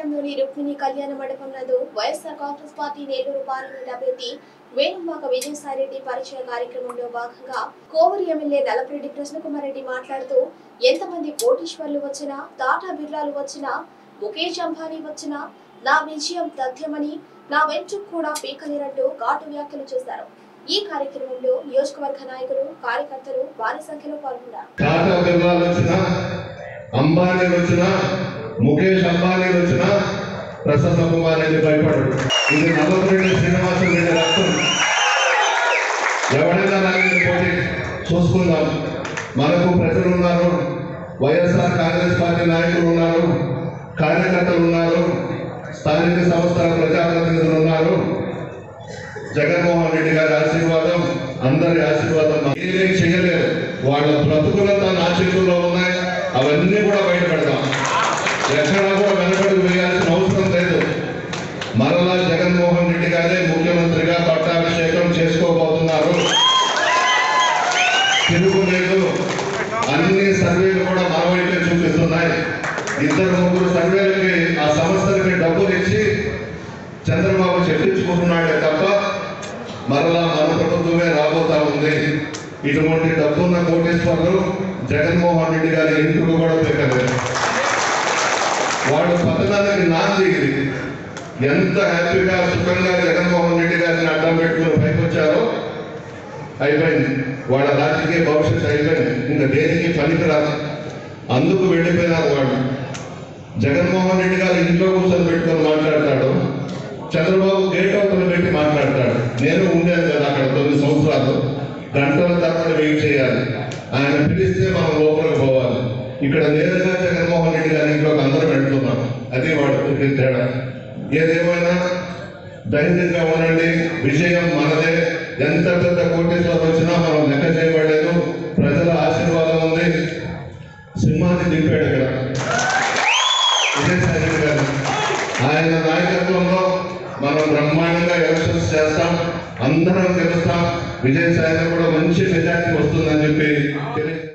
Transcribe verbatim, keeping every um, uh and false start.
పట్టణంలోని రుక్మిణి కళ్యాణ మండపం నందు వైఎస్ఆర్ కాంగ్రెస్ పార్టీ నెల్లూరు పార్లమెంట్ అభ్యర్థి వేణుమాక విజయసాయిరెడ్డి పరిచయ కార్యక్రమంలో భాగంగా కోవూరు ఎమ్మెల్యే నల్లపరెడ్డి కృష్ణకుమార్ రెడ్డి మాట్లాడుతూ ఎంతమంది కోటీశ్వర్లు వచ్చినా, టాటా బిర్లాలు వచ్చినా, ముఖేష్ అంబానీ వచ్చినా నా విజయం తథ్యమని, నా వెంట్రుకు కూడా పీకలేరంటూ ఘాటు వ్యాఖ్యలు చేశారు. ఈ కార్యక్రమంలో నియోజకవర్గ నాయకులు, కార్యకర్తలు భారీ సంఖ్యలో పాల్గొన్నారు. అంబానీ వచ్చినా, ముఖేష్ అంబానీ వచ్చినా ప్రసన్న కుమార్ రెడ్డి భయపడరు. ఇది నల్లపరెడ్డి శ్రీనివాసరెడ్డి రక్తం. ఎవరైనా నాయకుడి పోటీ చూసుకుందాం. మనకు ప్రజలు ఉన్నారు, వైఎస్ఆర్ కాంగ్రెస్ పార్టీ నాయకులు ఉన్నారు, కార్యకర్తలు ఉన్నారు, స్థానిక సంస్థల ప్రజాప్రతినిధులు ఉన్నారు. జగన్మోహన్ రెడ్డి గారి ఆశీర్వాదం, అందరి ఆశీర్వాదం ఏమేం చేయలేదు. వాళ్ళ బ్రతుకులంతా నా చేతుల్లో ఉన్నాయి. అవన్నీ కూడా బయటపెడతాం. ఎక్కడా కూడా వెనకడుగు వేయాల్సిన అవసరం లేదు. మరలా జగన్మోహన్ రెడ్డి గారే ముఖ్యమంత్రిగా పట్టాభిషేకం చేసుకోబోతున్నారు. తిరుగులేదు. అన్ని సర్వేలు కూడా మన వైపే చూపిస్తున్నాయి. ఇద్దరు ముగ్గురు సర్వేలకి ఆ సంస్థలకి డబ్బులు ఇచ్చి చంద్రబాబు చెప్పించుకుంటున్నాడే తప్ప మరలా మన ప్రభుత్వమే రాబోతా ఉంది. ఇటువంటి డబ్బున్న కోటేశ్వర్లు జగన్మోహన్ రెడ్డి గారి ఇంటికి కూడా పెట్టలేదు. వాడు పతనానికి నాంది. ఎంత హ్యాపీగా సుఖంగా జగన్మోహన్ రెడ్డి గారిని అడ్డం పెట్టుకుని పైకొచ్చారో అయిపోయింది. వాళ్ళ రాజకీయ భవిష్యత్తు అయిపోయింది. ఇంకా దేనికి పనికిరాదు. అందుకు వెళ్ళిపోయినారు వాళ్ళు. జగన్మోహన్ రెడ్డి గారు ఇంట్లో కూర్చొని పెట్టుకొని మాట్లాడతాడు, చంద్రబాబు గేట్ అవుతులు పెట్టి మాట్లాడతాడు. నేను ఉండేది కదా అక్కడ తొమ్మిది సంవత్సరాలు. గంటల తరబడి వెయిట్ చేయాలి. ఆయన పిలిస్తే మనం లోపలికి పోవాలి. ఇక్కడ నేరుగా జగన్మోహన్ రెడ్డి గారి ఇంట్లోకి అందరూ వెళ్తున్నాం. అదే వాడు తేడా. ఏదేమైనా ధైర్యంగా ఉండండి. విజయం మనదే. ఎంత పెద్ద కోటేశ్వరం వచ్చినా మనం లెక్క చేయబడలేదు. ప్రజల ఆశీర్వాదం ఉంది. సింహాన్ని దింపాడు ఇక్కడ విజయసాయి గారు. ఆయన నాయకత్వంలో మనం బ్రహ్మాండంగా ఎలక్షన్స్ చేస్తాం. అందరం గెలుస్తాం. విజయసాయి కూడా మంచి మెజార్టీ వస్తుందని చెప్పి